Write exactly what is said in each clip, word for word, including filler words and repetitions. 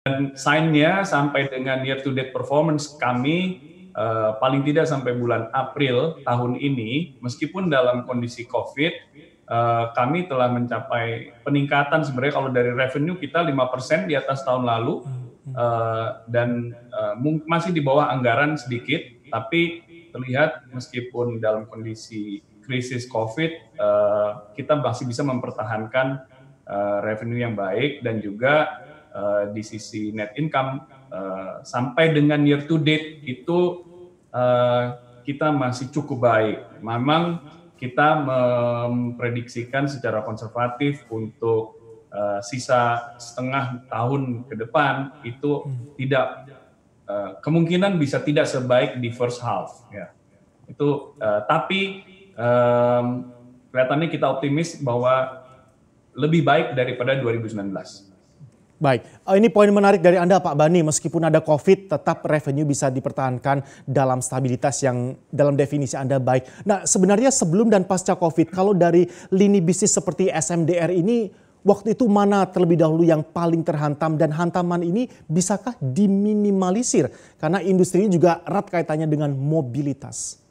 Dan sign-nya sampai dengan year to date performance kami uh, paling tidak sampai bulan April tahun ini, meskipun dalam kondisi COVID, uh, kami telah mencapai peningkatan sebenarnya kalau dari revenue kita lima persen di atas tahun lalu, uh, dan uh, masih di bawah anggaran sedikit, tapi terlihat meskipun dalam kondisi krisis COVID, uh, kita masih bisa mempertahankan uh, revenue yang baik dan juga Uh, di sisi net income uh, sampai dengan year to date itu uh, kita masih cukup baik. Memang kita memprediksikan secara konservatif untuk uh, sisa setengah tahun ke depan itu tidak uh, kemungkinan bisa tidak sebaik di first half. Ya. Itu uh, tapi um, kelihatannya kita optimis bahwa lebih baik daripada dua ribu sembilan belas. Baik, ini poin menarik dari Anda Pak Bani, meskipun ada COVID tetap revenue bisa dipertahankan dalam stabilitas yang dalam definisi Anda baik. Nah sebenarnya sebelum dan pasca COVID, kalau dari lini bisnis seperti S M D R ini, waktu itu mana terlebih dahulu yang paling terhantam dan hantaman ini bisakah diminimalisir? Karena industri ini juga erat kaitannya dengan mobilitas.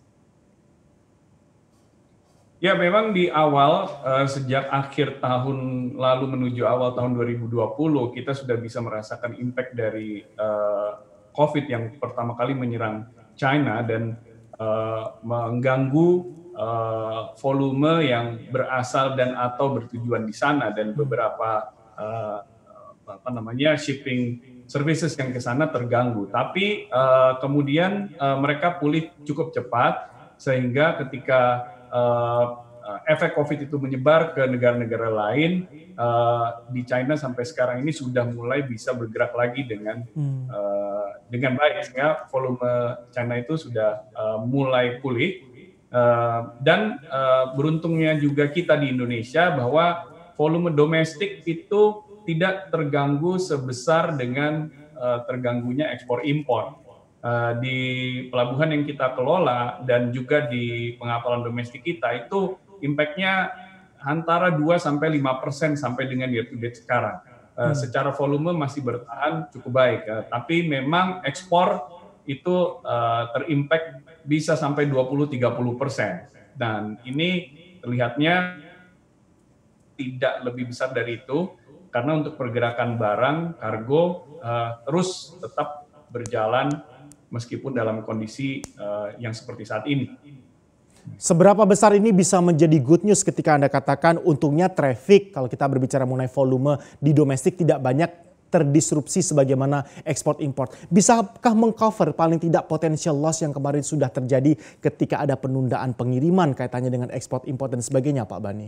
Ya memang di awal, uh, sejak akhir tahun lalu menuju awal tahun dua ribu dua puluh, kita sudah bisa merasakan impact dari uh, COVID yang pertama kali menyerang China dan uh, mengganggu uh, volume yang berasal dan atau bertujuan di sana, dan beberapa uh, apa namanya shipping services yang ke sana terganggu. Tapi uh, kemudian uh, mereka pulih cukup cepat sehingga ketika Uh, efek COVID itu menyebar ke negara-negara lain, uh, di China sampai sekarang ini sudah mulai bisa bergerak lagi dengan hmm. uh, dengan baik, sehingga volume China itu sudah uh, mulai pulih. Uh, dan uh, beruntungnya juga kita di Indonesia bahwa volume domestik itu tidak terganggu sebesar dengan uh, terganggunya ekspor impor. Uh, di pelabuhan yang kita kelola dan juga di pengapalan domestik kita itu impact-nya antara dua sampai lima persen sampai dengan year to date sekarang. Uh, hmm. Secara volume masih bertahan cukup baik, uh, tapi memang ekspor itu uh, terimpact bisa sampai dua puluh sampai tiga puluh persen. Dan ini terlihatnya tidak lebih besar dari itu karena untuk pergerakan barang, kargo uh, terus tetap berjalan meskipun dalam kondisi uh, yang seperti saat ini. Seberapa besar ini bisa menjadi good news ketika Anda katakan untungnya traffic, kalau kita berbicara mengenai volume di domestik tidak banyak terdisrupsi sebagaimana ekspor impor. Bisakah mengcover paling tidak potensial loss yang kemarin sudah terjadi ketika ada penundaan pengiriman kaitannya dengan ekspor impor dan sebagainya Pak Bani?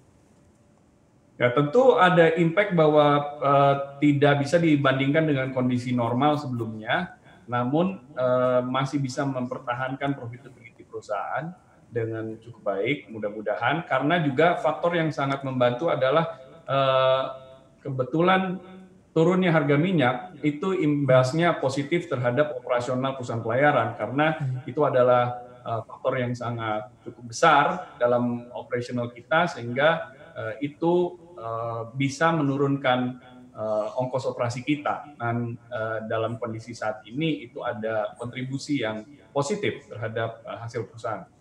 Ya tentu ada impact bahwa uh, tidak bisa dibandingkan dengan kondisi normal sebelumnya. Namun uh, masih bisa mempertahankan profitability perusahaan dengan cukup baik, mudah-mudahan. Karena juga faktor yang sangat membantu adalah uh, kebetulan turunnya harga minyak itu imbasnya positif terhadap operasional perusahaan pelayaran, karena itu adalah uh, faktor yang sangat cukup besar dalam operasional kita, sehingga uh, itu uh, bisa menurunkan Uh, ongkos operasi kita. Dan uh, dalam kondisi saat ini itu ada kontribusi yang positif terhadap uh, hasil perusahaan.